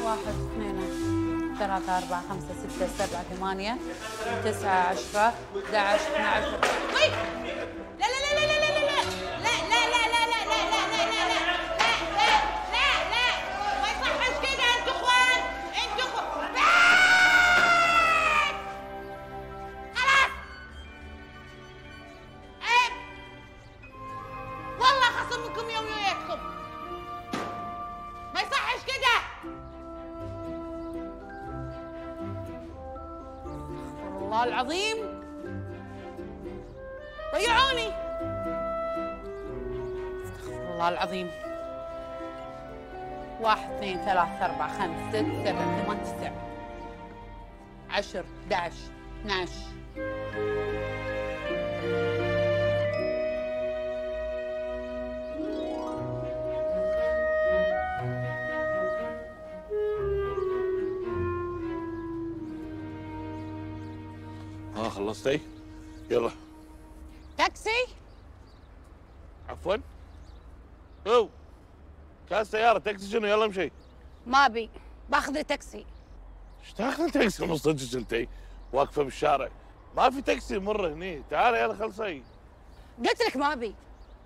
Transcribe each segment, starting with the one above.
واحد اثنين ثلاثة أربعة خمسة ستة سبعة ثمانية تسعة 10 11 12. طيب لا لا لا لا لا لا لا لا لا لا لا لا لا لا لا لا لا لا ما يصحش كده. انتوا اخوان، انتوا اخوان. خلاص عيب والله خصمكم يوم وياكم. ما يصحش كده. والله العظيم ضيعوني. استغفر الله العظيم. 1 2 3 4 5 6 7 8 9 10 11 12. خلصتي؟ يلا. تاكسي؟ عفوا؟ او كان سيارة تاكسي شنو؟ يلا امشي. ما ابي، باخذ تاكسي. ايش تاخذ تاكسي من صدقك انتي؟ واقفة بالشارع، ما في تاكسي مرة هني، تعالي يلا خلصي. قلت لك ما ابي.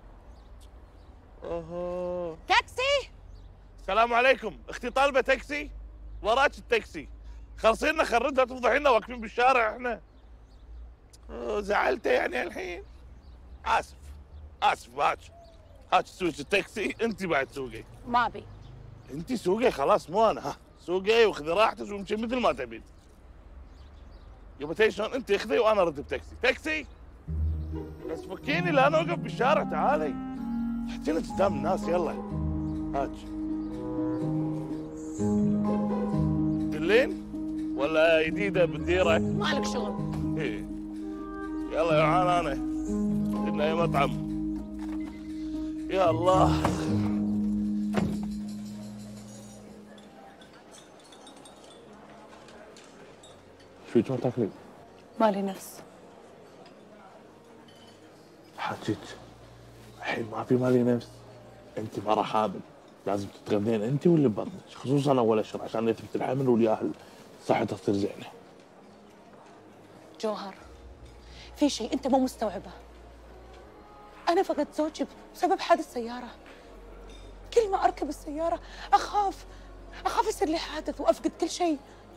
اوهو تاكسي؟ السلام عليكم، اختي طالبة تاكسي؟ وراك التاكسي، خلصينا خردها تفضحينا واقفين بالشارع احنا. زعلته يعني الحين؟ اسف اسف. هاك تسوقي التاكسي، انت بعد تسوقي. ما ابي. انت سوقي خلاص مو انا. ها سوقي وخذي راحتك وامشي مثل ما تبين. يبا تدري شلون؟ انت اخذي وانا ارد بتاكسي. تاكسي بس فكيني لا نوقف بالشارع. تعالي تحتينا قدام الناس. يلا هاك تدلين ولا جديده بالديره؟ مالك شغل. ايه يلا يا عان انا قلنا يا مطعم. يا الله شو ما تاكلين؟ مالي نفس. حكيت الحين ما في مالي نفس. انت مرة حامل، لازم تتغذين انت واللي ببطنك، خصوصا اول اشهر عشان يثبت الحمل والياهل صحتها تصير زينه. جوهر، في شيء انت مو مستوعبه. انا فقدت زوجي بسبب حادث سياره. كل ما اركب السياره اخاف يصير لي حادث وافقد كل شيء.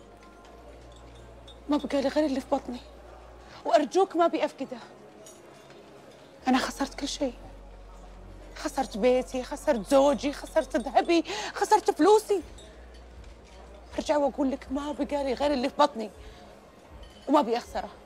ما بقى لي غير اللي في بطني، وارجوك ما ابي افقده. انا خسرت كل شيء، خسرت بيتي، خسرت زوجي، خسرت ذهبي، خسرت فلوسي. ارجع واقول لك ما بقى لي غير اللي في بطني وما ابي اخسره.